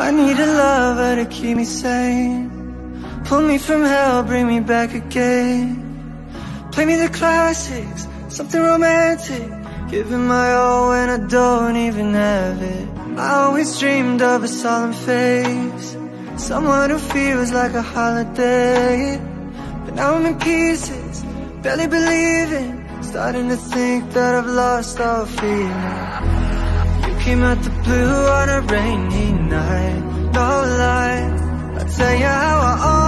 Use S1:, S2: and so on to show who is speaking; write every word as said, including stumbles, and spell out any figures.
S1: I need a lover to keep me sane, pull me from hell, bring me back again. Play me the classics, something romantic, giving my all when I don't even have it. I always dreamed of a solemn face, someone who feels like a holiday. But now I'm in pieces, barely believing, starting to think that I've lost all feeling. You came out the blue on a rainy night, no lie, I'll tell you how I